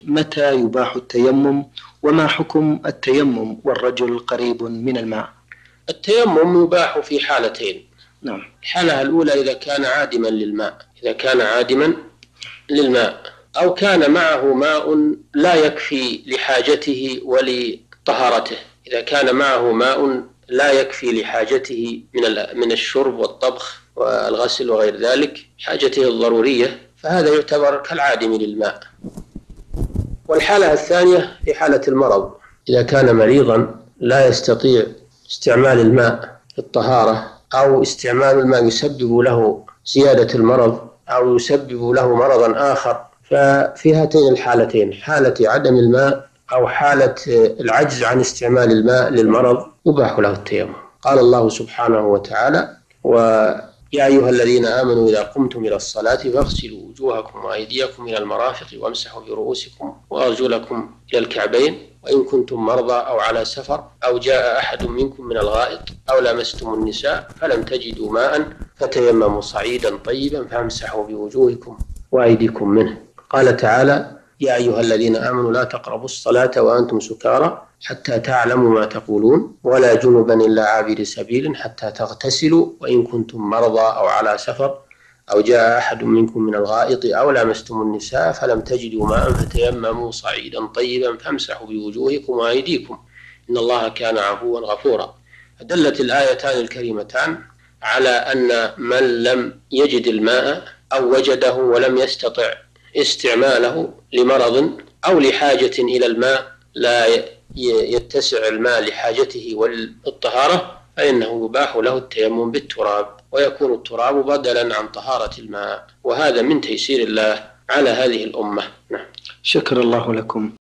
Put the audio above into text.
متى يباح التيمم؟ وما حكم التيمم والرجل قريب من الماء؟ التيمم يباح في حالتين. نعم. الحالة الأولى إذا كان عادما للماء أو كان معه ماء لا يكفي لحاجته ولطهارته. إذا كان معه ماء لا يكفي لحاجته من الشرب والطبخ والغسل وغير ذلك، حاجته الضرورية، فهذا يعتبر كالعادم للماء. والحالة الثانية في حالة المرض، إذا كان مريضا لا يستطيع استعمال الماء للطهارة، أو استعمال الماء يسبب له زيادة المرض أو يسبب له مرضا آخر، ففي هاتين الحالتين، حالة عدم الماء أو حالة العجز عن استعمال الماء للمرض، يباح له التيمم. قال الله سبحانه وتعالى: ويا أيها الذين آمنوا إذا قمتم إلى الصلاة فاغسلوا وجوهكم وأيديكم إلى المرافق وامسحوا برؤوسكم وأرجلكم إلى الكعبين وإن كنتم مرضى أو على سفر أو جاء أحد منكم من الغائط أو لامستم النساء فلم تجدوا ماء فتيمموا صعيدا طيبا فامسحوا بوجوهكم وأيديكم منه. قال تعالى: يا أيها الذين آمنوا لا تقربوا الصلاة وأنتم سكارى حتى تعلموا ما تقولون ولا جنبا إلا عابر سبيل حتى تغتسلوا وإن كنتم مرضى أو على سفر أو جاء أحد منكم من الغائط أو لامستم النساء فلم تجدوا ماء فتيمموا صعيدا طيبا فامسحوا بوجوهكم وأيديكم إن الله كان عفوا غفورا. فدلت الآيتان الكريمتان على أن من لم يجد الماء أو وجده ولم يستطع استعماله لمرض أو لحاجة إلى الماء لا يتسع الماء لحاجته والطهارة، فإنه يباح له التيمم بالتراب، ويكون التراب بدلا عن طهارة الماء، وهذا من تيسير الله على هذه الأمة. نعم. شكر الله لكم.